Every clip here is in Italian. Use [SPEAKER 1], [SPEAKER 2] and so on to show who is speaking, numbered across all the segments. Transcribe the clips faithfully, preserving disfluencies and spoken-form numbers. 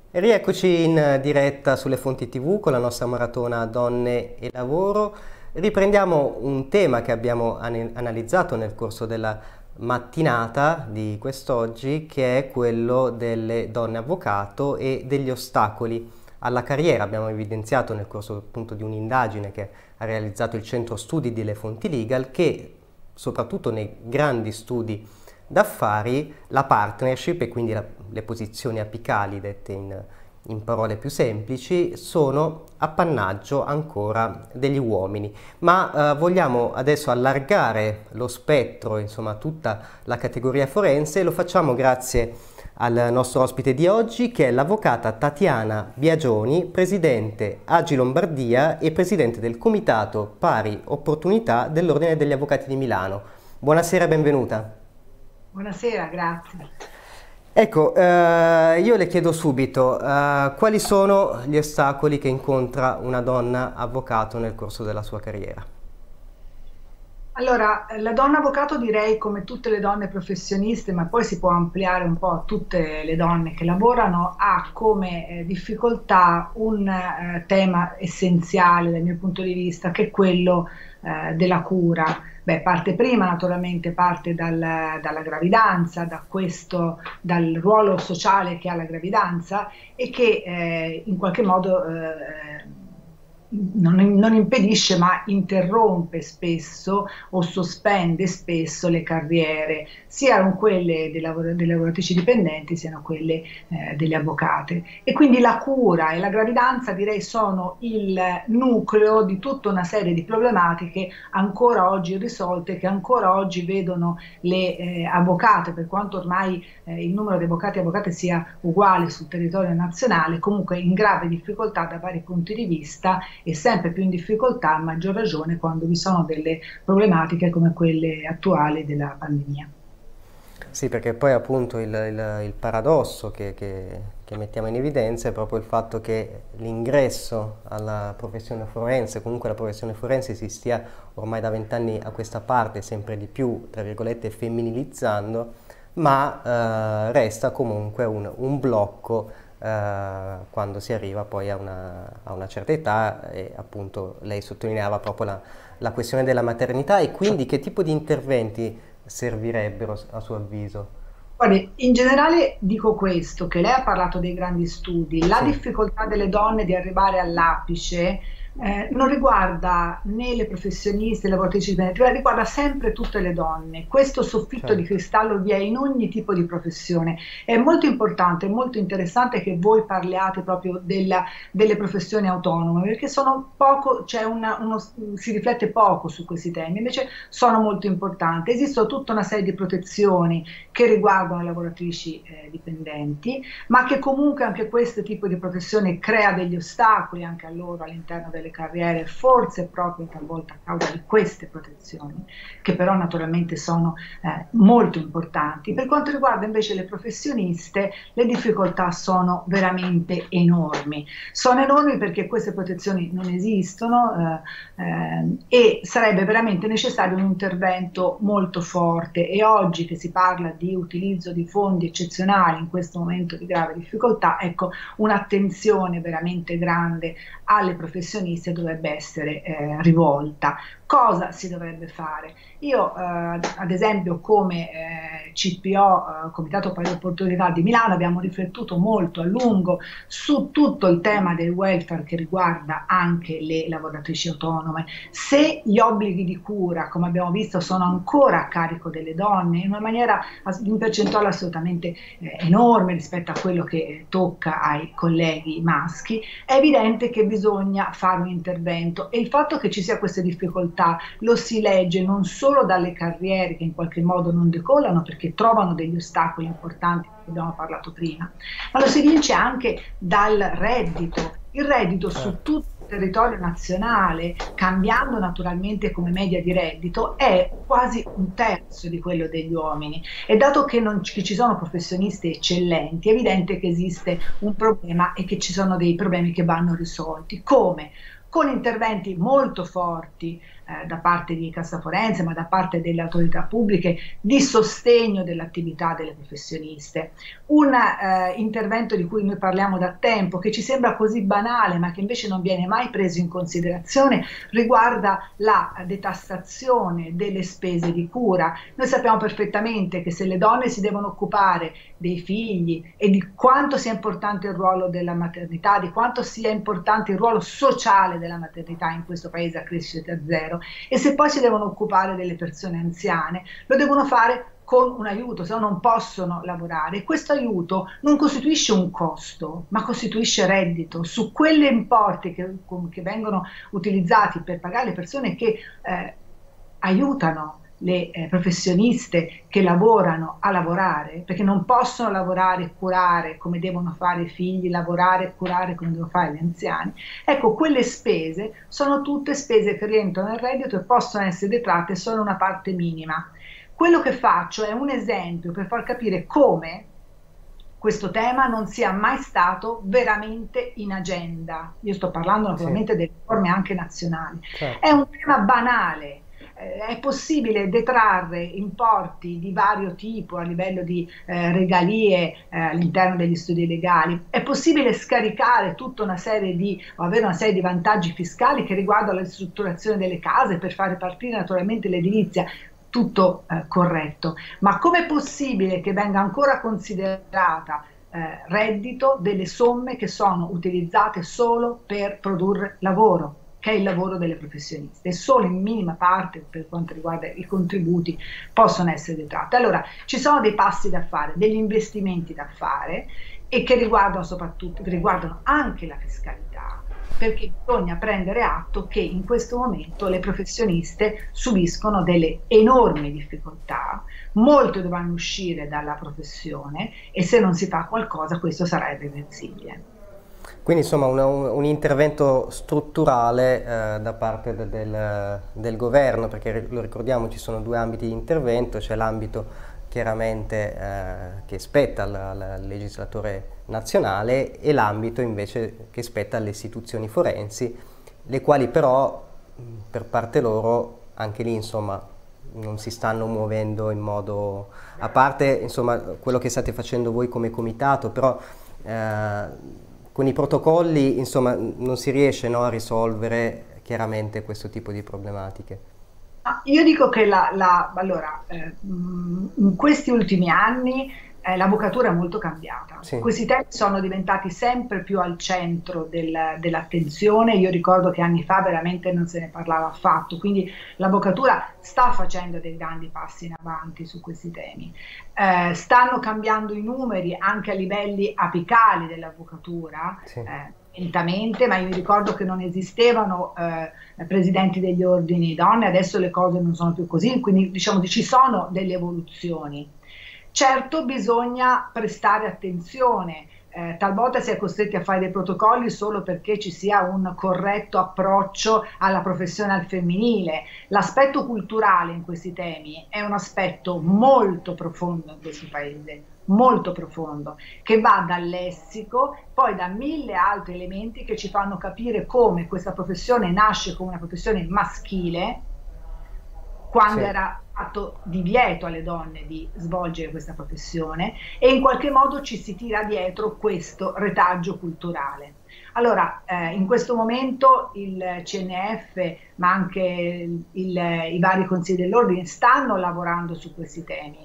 [SPEAKER 1] E rieccoci in diretta sulle fonti T V con la nostra maratona Donne e Lavoro. Riprendiamo un tema che abbiamo an- analizzato nel corso della mattinata di quest'oggi, che è quello delle donne avvocato e degli ostacoli alla carriera. Abbiamo evidenziato nel corso appunto di un'indagine che ha realizzato il Centro Studi delle Fonti Legal che soprattutto nei grandi studi d'affari la partnership e quindi la, le posizioni apicali, dette in, in parole più semplici, sono appannaggio ancora degli uomini. Ma eh, vogliamo adesso allargare lo spettro, insomma, tutta la categoria forense, e lo facciamo grazie al nostro ospite di oggi, che è l'avvocata Tatiana Biagioni, presidente Agi Lombardia e presidente del Comitato Pari Opportunità dell'Ordine degli Avvocati di Milano. Buonasera e benvenuta.
[SPEAKER 2] Buonasera, grazie.
[SPEAKER 1] Ecco, eh, io le chiedo subito, eh, quali sono gli ostacoli che incontra una donna avvocato nel corso della sua carriera?
[SPEAKER 2] Allora, la donna avvocato direi come tutte le donne professioniste, ma poi si può ampliare un po' a tutte le donne che lavorano, ha come eh, difficoltà un eh, tema essenziale dal mio punto di vista, che è quello eh, della cura. Beh, parte prima naturalmente, parte dal, dalla gravidanza, da questo, dal ruolo sociale che ha la gravidanza e che eh, in qualche modo eh, non, non impedisce ma interrompe spesso o sospende spesso le carriere, siano quelle delle, lavor delle lavoratrici dipendenti, siano quelle eh, delle avvocate. E quindi la cura e la gravidanza direi sono il nucleo di tutta una serie di problematiche ancora oggi irrisolte, che ancora oggi vedono le eh, avvocate, per quanto ormai eh, il numero di avvocati e avvocate sia uguale sul territorio nazionale, comunque in grave difficoltà da vari punti di vista, e sempre più in difficoltà, a maggior ragione quando vi sono delle problematiche come quelle attuali della pandemia.
[SPEAKER 1] Sì, perché poi appunto il, il- il paradosso che, che- che mettiamo in evidenza è proprio il fatto che l'ingresso alla professione forense, comunque la professione forense, si stia ormai da vent'anni a questa parte sempre di più, tra virgolette, femminilizzando, ma eh, resta comunque un, un blocco eh, quando si arriva poi a una, a una certa età, e appunto lei sottolineava proprio la, la questione della maternità. E quindi che tipo di interventi servirebbero a suo avviso?
[SPEAKER 2] Guardi, in generale dico questo, che lei ha parlato dei grandi studi, la
[SPEAKER 1] Sì,
[SPEAKER 2] difficoltà delle donne di arrivare all'apice eh, non riguarda né le professioniste, le lavoratrici dipendenti, ma riguarda sempre tutte le donne. Questo soffitto di
[SPEAKER 1] certo,
[SPEAKER 2] cristallo vi è in ogni tipo di professione. È molto importante, è molto interessante che voi parliate proprio della- delle professioni autonome, perché sono poco, c'è una- uno, si riflette poco su questi temi, invece sono molto importanti. Esistono tutta una serie di protezioni che riguardano le lavoratrici eh, dipendenti, ma che comunque anche questo tipo di professione crea degli ostacoli anche a loro all'interno delle carriere, forse proprio talvolta a causa di queste protezioni, che però naturalmente sono eh, molto importanti. Per quanto riguarda invece le professioniste, le difficoltà sono veramente enormi. Sono enormi perché queste protezioni non esistono eh, eh, e sarebbe veramente necessario un intervento molto forte, e oggi che si parla di utilizzo di fondi eccezionali in questo momento di grave difficoltà, ecco, un'attenzione veramente grande alle professioniste dovrebbe essere eh, rivolta. Cosa si dovrebbe fare? Io, eh, ad esempio, come eh, C P O, eh, Comitato Pari Opportunità di Milano, abbiamo riflettuto molto a lungo su tutto il tema del welfare che riguarda anche le lavoratrici autonome. Se gli obblighi di cura, come abbiamo visto, sono ancora a carico delle donne in una maniera, in percentuale assolutamente eh, enorme rispetto a quello che tocca ai colleghi maschi, è evidente che bisogna fare un intervento, e il fatto che ci sia queste difficoltà lo si legge non solo dalle carriere che in qualche modo non decollano perché trovano degli ostacoli importanti, di cui abbiamo parlato prima, ma lo si vince anche dal reddito. Il reddito su
[SPEAKER 1] certo.
[SPEAKER 2] tutto il territorio nazionale, cambiando naturalmente come media di reddito, è quasi un terzo di quello degli uomini, e dato che non ci, che ci sono professionisti eccellenti, è evidente che esiste un problema e che ci sono dei problemi che vanno risolti. Come? Con interventi molto forti eh, da parte di Cassa Forense, ma da parte delle autorità pubbliche, di sostegno dell'attività delle professioniste. Un eh, intervento di cui noi parliamo da tempo, che ci sembra così banale, ma che invece non viene mai preso in considerazione, riguarda la detassazione delle spese di cura. Noi sappiamo perfettamente che se le donne si devono occupare dei figli e di quanto sia importante il ruolo della maternità, di quanto sia importante il ruolo sociale della maternità in questo paese a crescita zero, e se poi si devono occupare delle persone anziane, lo devono fare con un aiuto, se no non possono lavorare. E questo aiuto non costituisce un costo, ma costituisce reddito. Su quelle importi che, che vengono utilizzati per pagare le persone che eh, aiutano le eh, professioniste che lavorano a lavorare, perché non possono lavorare e curare come devono fare i figli, lavorare e curare come devono fare gli anziani. Ecco, quelle spese sono tutte spese che rientrano nel reddito e possono essere detratte solo una parte minima. Quello che faccio è un esempio per far capire come questo tema non sia mai stato veramente in agenda. Io sto parlando naturalmente sì. delle riforme anche nazionali. Certo. È un tema banale. È possibile detrarre importi di vario tipo a livello di eh, regalie eh, all'interno degli studi legali, è possibile scaricare tutta una serie di, o avere una serie di vantaggi fiscali che riguardano la ristrutturazione delle case per fare partire naturalmente l'edilizia, tutto eh, corretto, ma com'è possibile che venga ancora considerata eh, reddito delle somme che sono utilizzate solo per produrre lavoro, che è il lavoro delle professioniste, e solo in minima parte per quanto riguarda i contributi possono essere detratte. Allora ci sono dei passi da fare, degli investimenti da fare, e che riguardano soprattutto, che riguardano anche la fiscalità, perché bisogna prendere atto che in questo momento le professioniste subiscono delle enormi difficoltà, molte dovranno uscire dalla professione e se non si fa qualcosa questo sarà irreversibile.
[SPEAKER 1] Quindi insomma un, un intervento strutturale eh, da parte de, del, del governo, perché lo ricordiamo ci sono due ambiti di intervento, c'è l'ambito chiaramente eh, che spetta al, al legislatore nazionale e l'ambito invece che spetta alle istituzioni forensi, le quali però per parte loro anche lì insomma non si stanno muovendo in modo, a parte insomma quello che state facendo voi come comitato, però eh, con i protocolli insomma non si riesce, no, a risolvere chiaramente questo tipo di problematiche.
[SPEAKER 2] Io dico che la, la, allora, eh, in questi ultimi anni eh, l'avvocatura è molto cambiata. Sì. Questi temi sono diventati sempre più al centro del, dell'attenzione. Io ricordo che anni fa veramente non se ne parlava affatto, quindi l'avvocatura sta facendo dei grandi passi in avanti su questi temi. Eh, stanno cambiando i numeri anche a livelli apicali dell'avvocatura. Sì. Eh, lentamente, ma io mi ricordo che non esistevano eh, presidenti degli ordini donne, adesso le cose non sono più così, quindi diciamo che ci sono delle evoluzioni. Certo bisogna prestare attenzione, eh, talvolta si è costretti a fare dei protocolli solo perché ci sia un corretto approccio alla professione al femminile. L'aspetto culturale in questi temi è un aspetto molto profondo in questo paese, molto profondo, che va dal lessico, poi da mille altri elementi che ci fanno capire come questa professione nasce come una professione maschile, quando sì. era fatto divieto alle donne di svolgere questa professione, e in qualche modo ci si tira dietro questo retaggio culturale. Allora, eh, in questo momento il C N F, ma anche il, il, i vari consigli dell'ordine stanno lavorando su questi temi.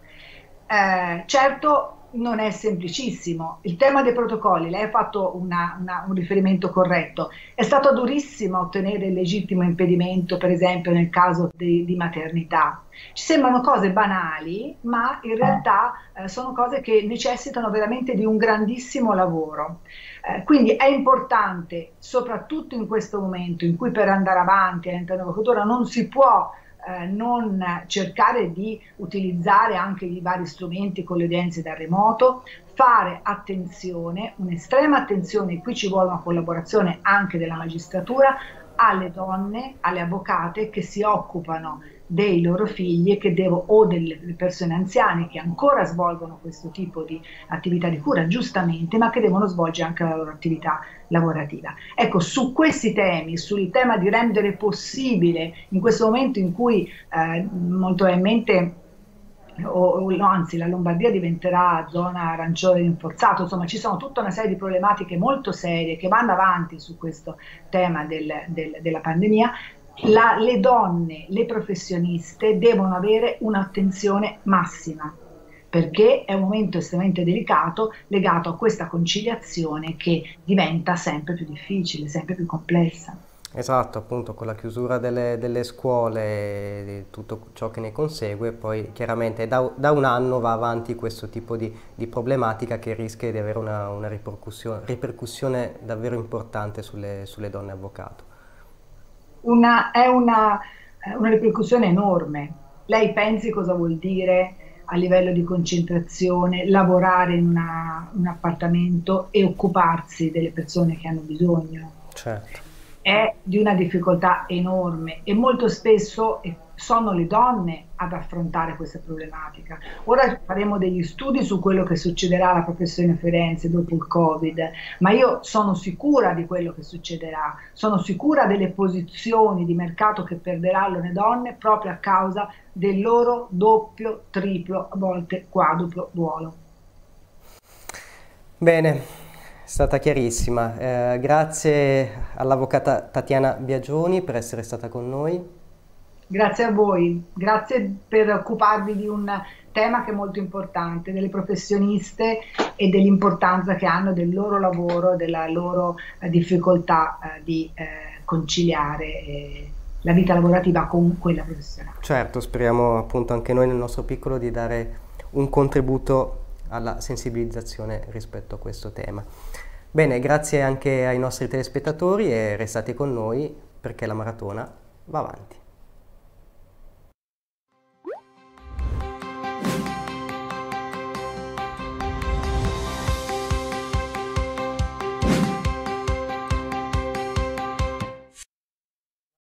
[SPEAKER 2] Eh, certo non è semplicissimo. Il tema dei protocolli, lei ha fatto una, una, un riferimento corretto, è stato durissimo ottenere il legittimo impedimento, per esempio nel caso di, di maternità. Ci sembrano cose banali, ma in realtà eh, sono cose che necessitano veramente di un grandissimo lavoro. Eh, quindi è importante, soprattutto in questo momento in cui per andare avanti all'interno dell'avvocatura non si può Eh, non cercare di utilizzare anche i vari strumenti con le udienze da remoto, fare attenzione, un'estrema attenzione, qui ci vuole una collaborazione anche della magistratura, alle donne, alle avvocate che si occupano dei loro figli e che devo, o delle persone anziane che ancora svolgono questo tipo di attività di cura, giustamente, ma che devono svolgere anche la loro attività lavorativa. Ecco, su questi temi, sul tema di rendere possibile, in questo momento in cui eh, molto probabilmente, o, o anzi la Lombardia diventerà zona arancione rinforzato, insomma ci sono tutta una serie di problematiche molto serie che vanno avanti su questo tema del, del, della pandemia. La, le donne, le professioniste devono avere un'attenzione massima, perché è un momento estremamente delicato legato a questa conciliazione che diventa sempre più difficile, sempre più complessa.
[SPEAKER 1] Esatto, appunto con la chiusura delle, delle scuole, di tutto ciò che ne consegue, poi chiaramente da, da un anno va avanti questo tipo di, di problematica che rischia di avere una, una ripercussione, ripercussione davvero importante sulle, sulle donne avvocato.
[SPEAKER 2] Una, è una, una ripercussione enorme. Lei pensi cosa vuol dire a livello di concentrazione lavorare in una, un appartamento e occuparsi delle persone che hanno bisogno?
[SPEAKER 1] Certo.
[SPEAKER 2] È di una difficoltà enorme e molto spesso sono le donne ad affrontare questa problematica. Ora faremo degli studi su quello che succederà alla professione forense dopo il Covid, ma io sono sicura di quello che succederà, sono sicura delle posizioni di mercato che perderanno le donne proprio a causa del loro doppio, triplo, a volte quadruplo ruolo.
[SPEAKER 1] Bene. È stata chiarissima. Eh, grazie all'avvocata Tatiana Biagioni per essere stata con noi.
[SPEAKER 2] Grazie a voi, grazie per occuparvi di un tema che è molto importante, delle professioniste e dell'importanza che hanno del loro lavoro, della loro eh, difficoltà eh, di eh, conciliare eh, la vita lavorativa con quella professionale.
[SPEAKER 1] Certo, speriamo appunto anche noi nel nostro piccolo di dare un contributo alla sensibilizzazione rispetto a questo tema. Bene, grazie anche ai nostri telespettatori e restate con noi perché la maratona va avanti.